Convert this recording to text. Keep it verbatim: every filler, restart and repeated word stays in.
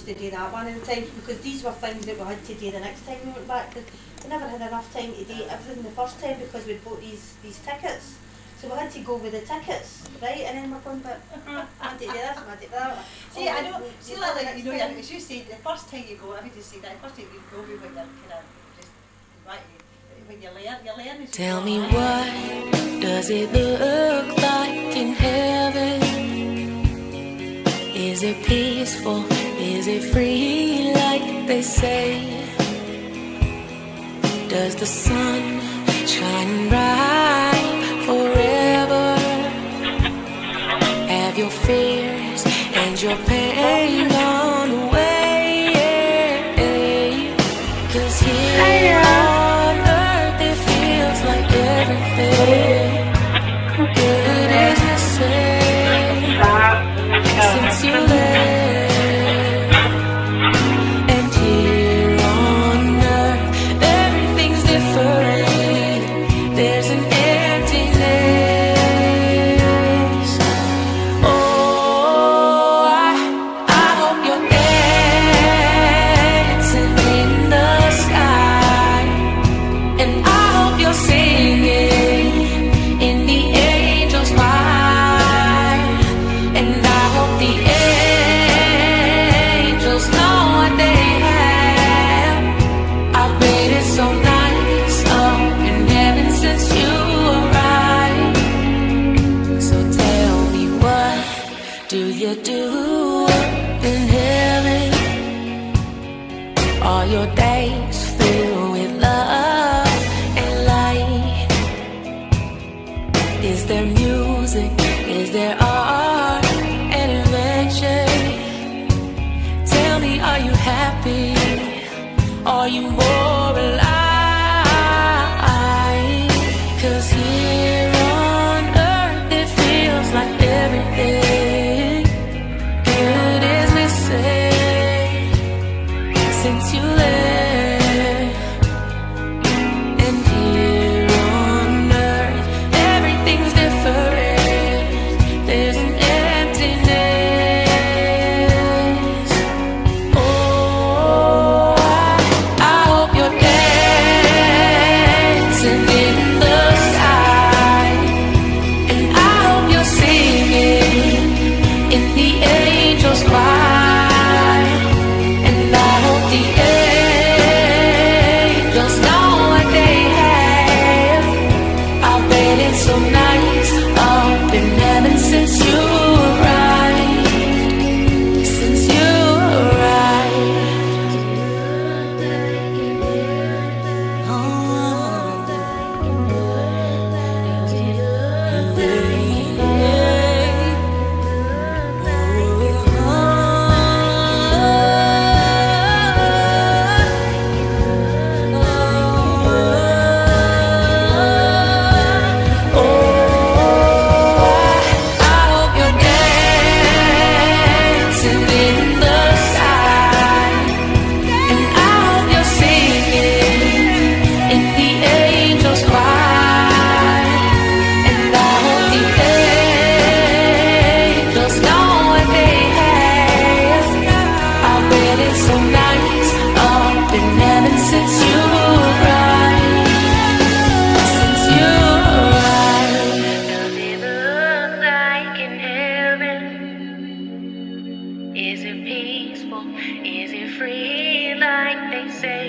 to do that one in time, because these were things that we had to do the next time we went back, because we never had enough time to do everything the first time because we'd bought these, these tickets. So we had to go with the tickets, right? And then we're going, but I want to do this, I want to do that. See, I know, see, like, like, you know, time. As you say, the first time you go, I think you say that, the first time you go, when you're kind of just invited, when you learn, you learn as you Tell go. me, what does it look like in heaven? Is it peaceful? Is it free like they say? Does the sun shine bright forever? Have your fears and your pain gone away? 'Cause here on earth it feels like everything good is missing since you left. And here on earth everything's different. There's an emptiness. Oh, I, I hope you're dancing in the sky, and I hope you're singing in the angels' choir, and I hope the angels know what they have. I've made it so nice up in heaven since you arrived. So tell me, what do you do up in heaven? Are your days filled with love and light? Is there music? Is there art and invention? Tell me, are you happy? Are you more alive? 'Cause here on earth it feels like everything good is missing since you left. And here on earth everything's different. There's an emptiness. Oh, I, I hope you're dancing in the sky, and I hope you're singing in the angels' choir, and I hope the angels know what they have. I bet it's so nice up in heaven since you arrived, since you arrived. Is it peaceful? Is it free like they say?